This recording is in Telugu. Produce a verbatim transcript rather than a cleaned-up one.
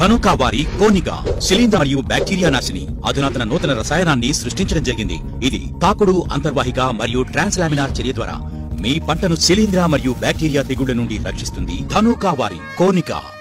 ధనుకా వారి కోనిగా శిలీంధ్ర మరియు బ్యాక్టీరియా నాశిని అధునాతన నూతన రసాయనాన్ని సృష్టించడం జరిగింది. ఇది తాకుడు, అంతర్వాహిక మరియు ట్రాన్స్లామినార్ చర్య ద్వారా మీ పంటను శిలీంధ్ర మరియు బ్యాక్టీరియా తెగుళ్ల నుండి రక్షిస్తుంది. ధనుకా వారి కోనిగా.